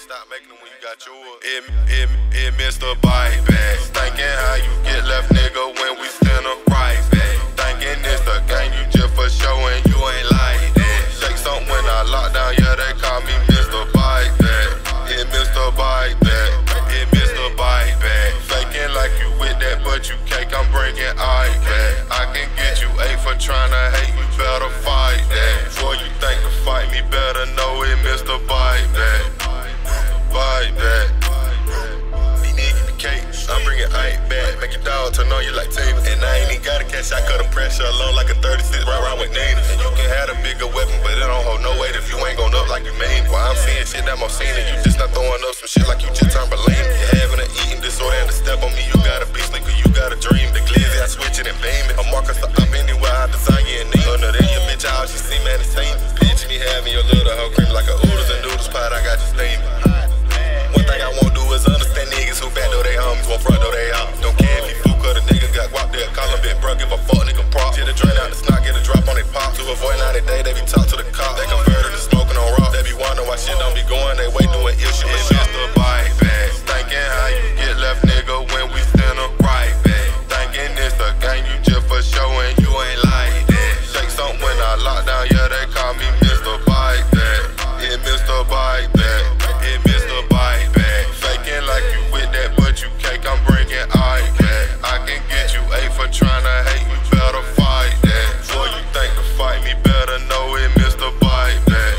stop making them when you got yours. It Mr. Bike Bag. Thinking how you get left, nigga, when we stand up right back. Thinking it's the game, you just for showing you ain't like that. Shake something when I lock down, yeah, they call me Mr. Bike Bag. It Mr. Bike Bag. It Mr. Bike Bag. Faking like you with that, but you cake, I'm bringing ice back. I can get you 8 for trying to hate, you better fight that. Before you think to fight me, better know it Mr. Bike Bag. Bike Bag. These niggas the cake, I'm bringing ice back. Make your dog turn on you like Tina. And I ain't even got a cash, I cut the pressure low like a 36 right around with Nina. And you can have a bigger weapon, but it don't hold no weight if you ain't gon' up like you mean. While I'm seeing shit that I'm seeing, you just not throwing up some shit like you just turned Berlin. You having an eating disorder and to step on me, you gotta be sleeping, you gotta dream. The glizzy, I switch it and beam it. I'm Marcus, so I'm anywhere, I design you and need. Under there, your bitch, all she see, man, it's same. Bitch, me having your little hoe cream like a oodles and noodles pot, I got you steaming. One thing I won't do is understand niggas who bad though they homies, won't front though they out. Don't care if you fluke or the nigga got guap, they'll call him big bro, give a fuck nigga prop. Get a drain out the snot, get a drop on they pop. To avoid 90 day, they be talk to the cop. They converted to smoking on rock. They be wondering why shit don't be going, they wait doing ill shit. It's just a bike bag. Thinking how you get left, nigga, when we stand up right back. Thinking it's the game, you just for showing you ain't like that. Shake something when I lock down, yeah, they call me Mr. Bike Bag. It Mr. Bike Bag. It Mr. Bike Bag. Faking like you with that, but you cake, I'm bringing ice back. I can get you 8 for trying to hate, you better fight that. Before you think to fight me, better know it Mr. Bike Bag.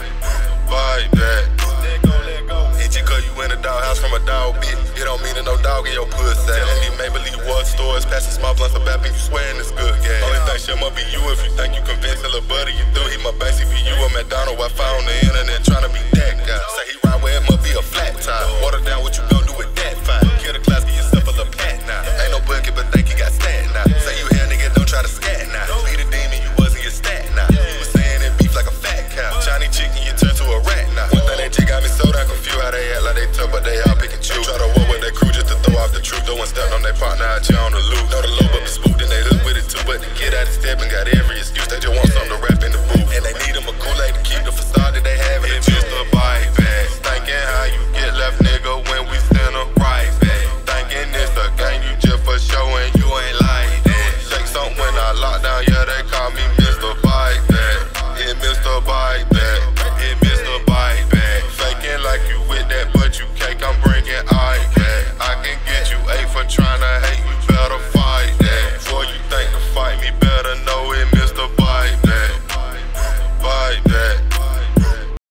Bike Bag. Let go. Hit you 'cause you in a doghouse from a dog bitch. It don't mean that no dog in your pussy. Telling me Maybelline water stores, passing small blunts of bapping, you swearing it's good game. Only thing shit must be you if you think you convinced a little buddy you through. He my basic for you, a McDonald's Wi-Fi on the internet trying to be that guy. Say he ride where it must be a flat tire. Water down, what you gon' do with that fire? Kill the class, get yourself a little pat now. Ain't no bucket, but think you got stat now. Say you here, nigga, don't try to scat now. Be the demon, you wasn't your stat now. You was saying it beef like a fat cow. Chinese chicken, you turn to a rat now. One thing that just got me so damn confused, how they act like they tough, but they all pick and choose. Try to war with their crew just to throw off the truth. Though one stepped on their partner, I cheer on the loop. Know the low, but be spooked, and they hook with it too. But to get out of step and got every excuse, they just want something to rap in the booth. And they need them a Kool-Aid to keep the facade that they have in the juice. Mr. Bike Bag. Thinking how you get left, nigga, when we stand up right back. Thinking it's the game, you just for showing you ain't like that. Shake something when I lock down, yeah, they call me Mr. Bike Bag. It Mr. Bike Bag. It Mr. Bike Bag. Faking like you with that, but you cake, I'm bringing ice back. I can get you 8 for trying to hate, you